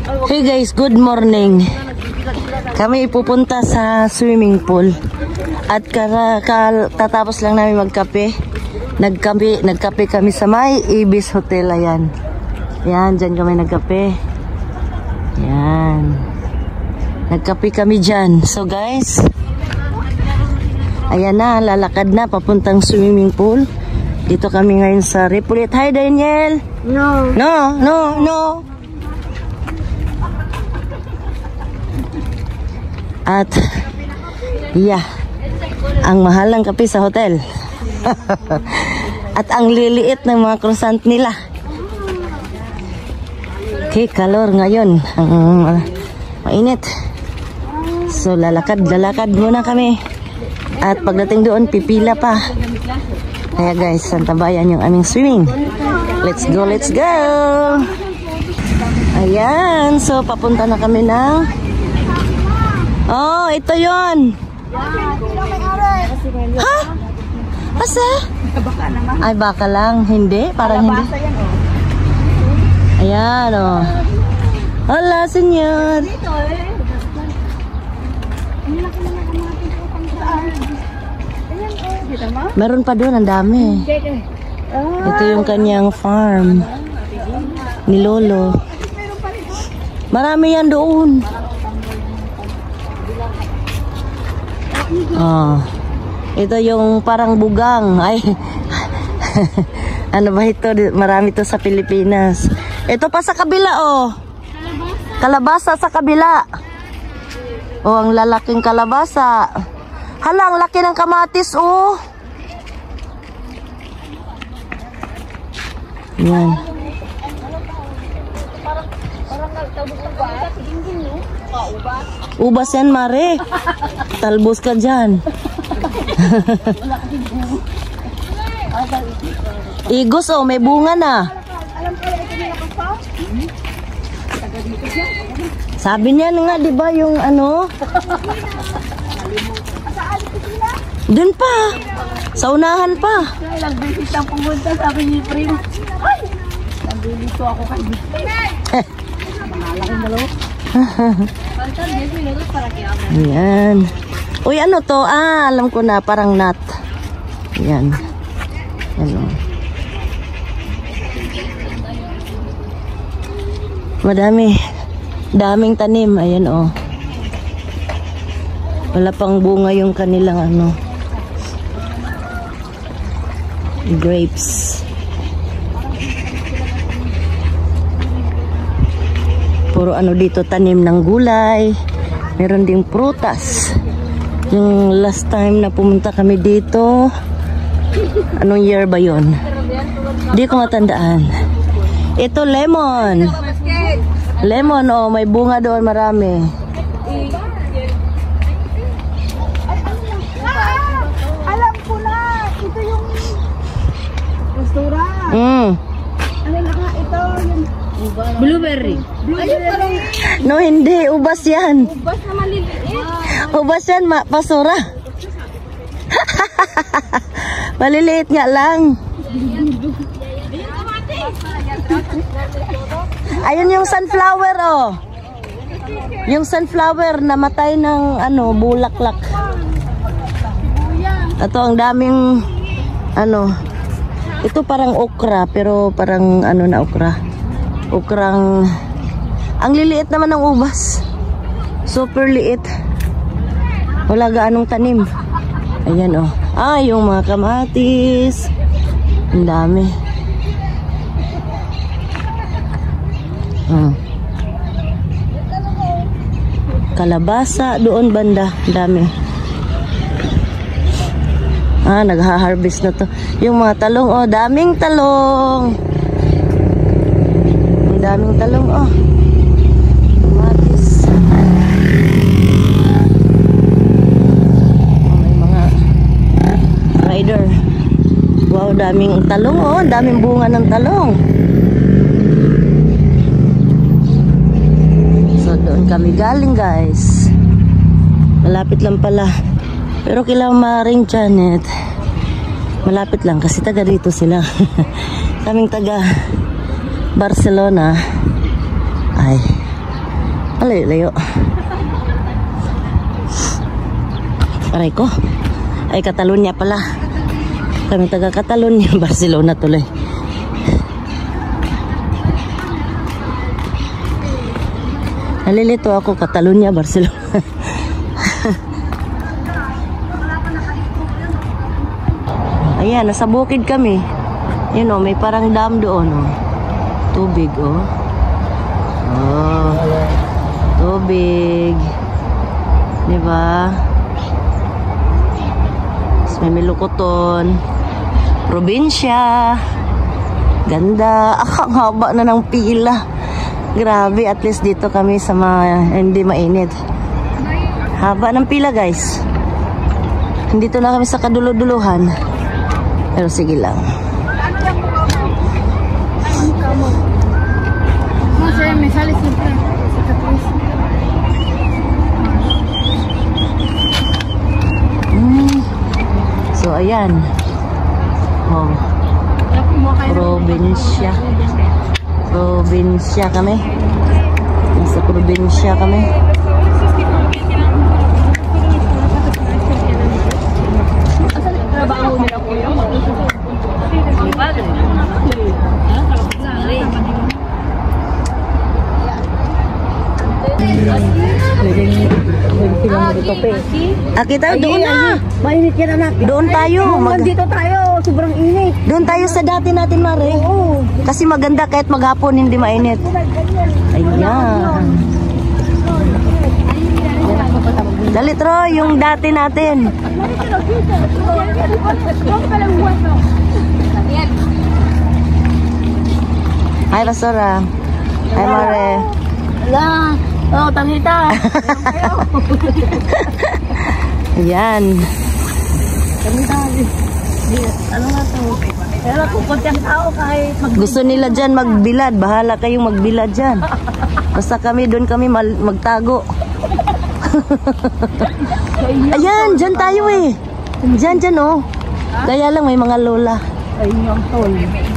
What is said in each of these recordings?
Hey guys, good morning. Kami pupunta sa swimming pool. At tatapos lang namin magkape. Nagkape kami sa may Ibis Hotel. Ayan. Yan, dyan kami nagkape. Yan. Nagkape kami dyan. So guys, ayan na, lalakad na papuntang swimming pool. Dito kami ngayon sa Repulit. Hi Daniel. No. At yeah, ang mahal ng kape sa hotel. At ang liliit ng mga croissant nila. Okay, kalor ngayon. Mainit. So lalakad muna kami. At pagdating doon, pipila pa. Kaya guys, santabayan yung aming swimming. Let's go, let's go! Ayan, so papunta na kami ng... Oh, ito yon. Ha? Asa? Ay, baka lang. Hindi, parang hindi. Ayan, oh. Hola, senyor. Meron pa doon, ang dami. Ito yung kanyang farm ni Lolo. Marami yan doon. Oh, ito yung parang bugang. Ay, ano ba ito? Marami to sa Pilipinas. Ito pa sa kabila, oh. Kalabasa sa kabila. Oh, ang lalaking kalabasa. Hala, ang laki ng kamatis, oh. Yan. Ubas yan, Mare. Talbos ka dyan. Igos, oh, may bunga na. Sabi niya nga, di ba, yung ano? Dun pa. Sa unahan pa. Nag-visit lang pumunta, sabi ni Prim. Ay! Nag-visit ako kay Mahalaking dalawa. Ayan. Uy, ano to? Ah, alam ko na, parang nut. Ayan. Ano. Madami. Daming tanim. Ayan, oh. Wala pang bunga yung kanilang ano. Grapes. Puro ano dito, tanim ng gulay. Meron ding prutas. Yung last time na pumunta kami dito, anong year ba yun? Hindi ko matandaan. Ito lemon. Lemon, oh, may bunga doon marami. Alam ko na! Ito yung restaurant. Ano na nga ito? Blueberry. Blueberry. No, hindi. Ubas yan. Ubas na maliliit. Ubas yan, basura. Maliliit nga lang. Ayun yung sunflower, oh. Yung sunflower namatay ng ano, bulaklak. Ito ang daming ano. Ito parang okra, pero parang ano na okra. Okrang ang liliit naman ng ubas. Super liit. Wala gaanong tanim. Ayan, oh. Ah, yung mga kamatis. Ang dami. Kalabasa doon banda. Ang dami. Ah, nagha-harvest na to. Yung mga talong, oh, daming talong. Ang daming talong, oh. Kamatis. Oh, may mga rider. Wow, daming talong, oh. Daming bunga ng talong. So, doon kami galing, guys. Malapit lang pala. Pero kila Maring Janet, malapit lang kasi taga dito sila. Kaming taga Barcelona ay Layo-layo. Aray ko. Ay, Catalonia pala. Kami taga Catalonia. Barcelona tuloy. Nalilito ako, Catalonia, Barcelona. Ayan, nasa bukid kami. Yun o, may parang dam doon o. Tubig o. Oh, tubig. Diba? Tapos may milukoton. Probinsya. Ganda. Ang haba na ng pila. Grabe, at least dito kami sa hindi mainit. Haba ng pila, guys. Dito na kami sa kaduluduluhan. Pero sige lang. So, ayan. Oh. Probinsya. Probinsya kami. Nasa probinsya kami. Kita doon na. Mainit yan, anak. Doon tayo. Dito tayo. Sobrang init. Doon tayo sa dati natin, Mare. Oo. Kasi maganda kahit maghapon hindi mainit. Ayan. Dali, Troy, yung dati natin. Hi, Pastora. Hi, Mare. Wala. Oh, tangita. Ayan. Tangita. Ano nga to? Pero kung konting tao kahit Gusto nila dyan magbilad. Bahala kayong magbilad dyan. Basta kami, doon kami magtago. Ayan, dyan tayo eh. Dyan oh. Kaya lang may mga lola. ayun yung tol.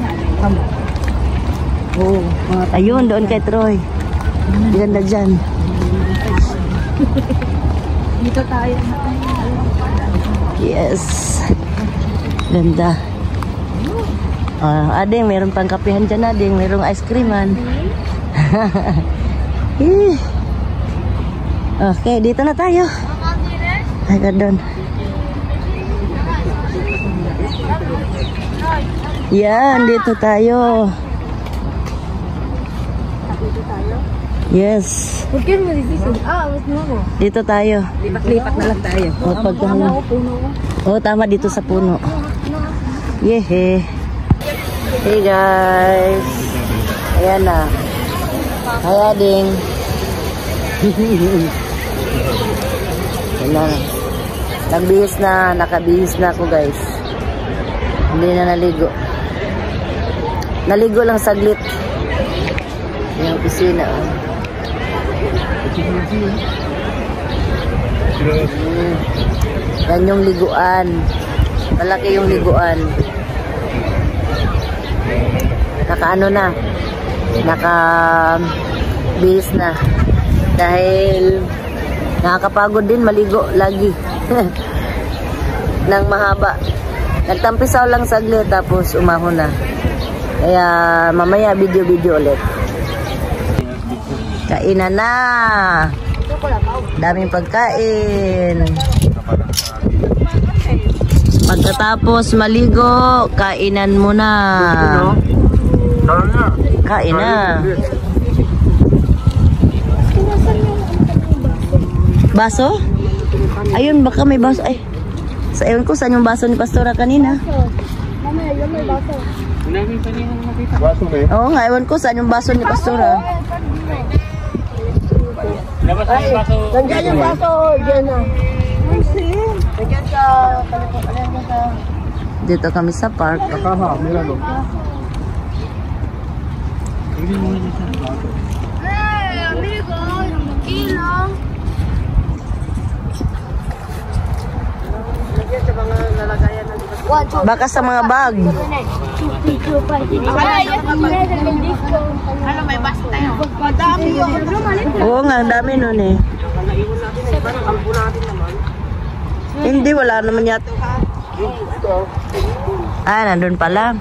Oh, ayun, doon kay Troy. Ganda dyan. dito tayo. Yes. Ganda. Ading, meron pang kapihan dyan, Ading. Merong ice creaman. Okay, dito na tayo. Ay, doon. Yan, dito tayo. Yes. Dito tayo. Lipat-lipat na lang tayo. Tama dito sa puno. Yehe. Hey guys. Ayan na. Hi Ading. Ayan na. Nagbihis na. Nakabihis na ako guys. Hindi na naligo. Naligo lang saglit. Yung opisina. Yan yung liguan. Malaki yung liguan. Naka-ano na. Naka-bihis na. Dahil nakakapagod din maligo lagi. Nang mahaba. Nagtampisaw lang saglit tapos umahon na. Kaya mamaya video-video ulit. Kainan na. Daming pagkain. Pagkatapos maligo, kainan muna. Kain na. Baso? Ayun, baka may baso. Ay, sa ewan ko, saan yung baso ni Pastora kanina? Mamaya, yun may baso. Oo nga, ewan ko, saan yung baso ni Pastora? Ay, nandiyan yung baso. Diyan na. Nandiyan sa kaliputan. Dito kami sa park. Hey, amigo, ilang. Nandiyan sa mga lalagayan ng Baka sa mga bag. Ano, may baso tayo. Madami Oo nga, ang dami nun eh. Hindi, wala naman yata. Ah, nandun pala.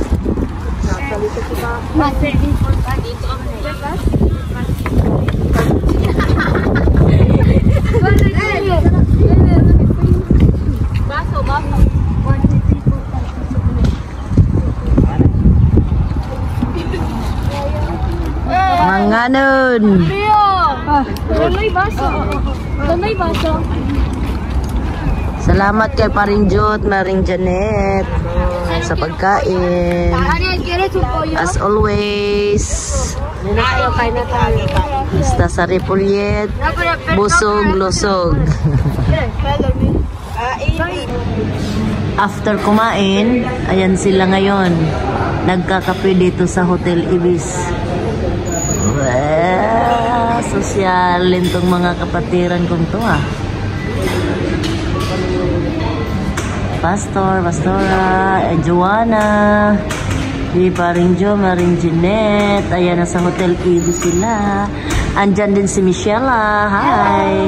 Mga nun. Gamay baso. Salamat kay Paring Jot, Maring Janet sa pagkain. As always. Basta sa Repullet, busog, lusog. After kumain, ayan sila ngayon. Nagkakape dito sa Hotel Ibis. Sosyalin tong mga kapatiran kong to ah. Pastor, Pastora, Joanna, si Paring Jo, Maring Jeanette. Ayan na sa Hotel Ibis sila. Andyan din si Michelle. Hi!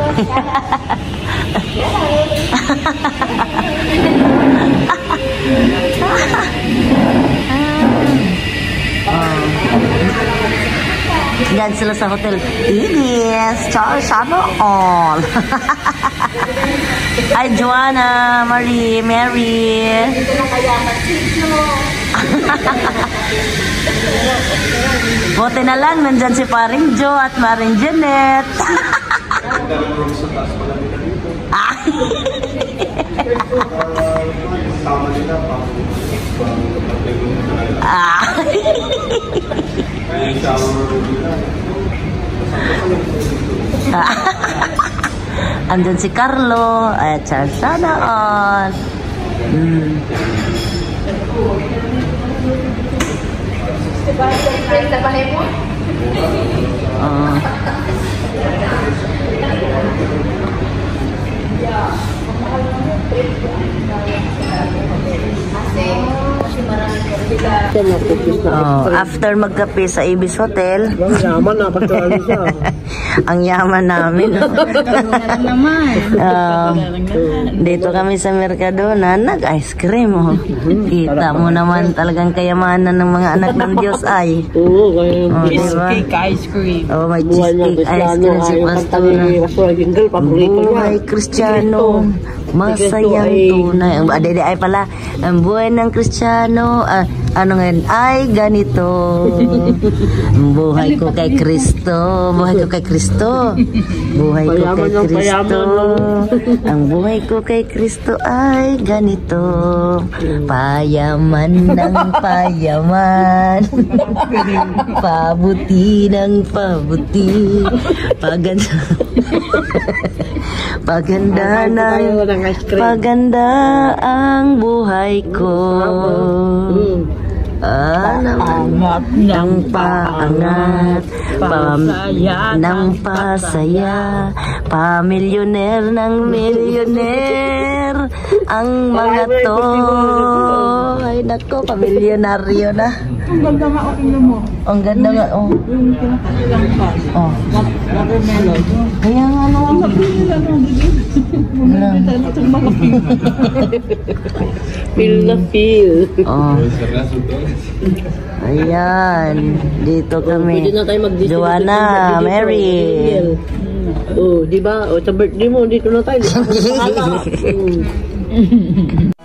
Yan sila sa Hotel Ibis. Ciao, sana all. Hi, Joanna, Marie, Mary. Buti na lang, nandyan si Paring Jo at Maring Jeanette. Andun si Carlo at sana all. After magkape sa Ibis Hotel, yaman na pagkain siya. ang yaman namin. Dito kami sa Mercadona, nag-ice cream. Kita mo naman talagang kayamanan ng mga anak ng Diyos ay. Oo, kaya Cheesecake ice cream. Oh, may cheesecake ice cream si Pastora. Buhay Kristiyano, masayang tunay. Adede ay pala, ang buhay ng Kristiyano, ano ngayon, ay ganito. Buhay ko kay Kristo, buhay ko kay Kristo, buhay ko kay Kristo. Ang buhay ko kay Kristo ay ganito. Payaman ng payaman, pabuti ng pabuti, paganda ng buhay ko. Naman ng paangat, ng pasaya, pamilyoner ng milyoner, ang mga to. Ay nako, pamilyonaryo na. Ang ganda nga okay mo. Ang ganda nga, oh. Yung pinakailang pa. Oh. Watermelon. Kaya nga naman. Feel na feel. Oh. Ayan. Dito kami. Pwede na tayo mag-Disney. Joanna, Mary. Oh, di ba? O, sa birthday mo, dito na tayo.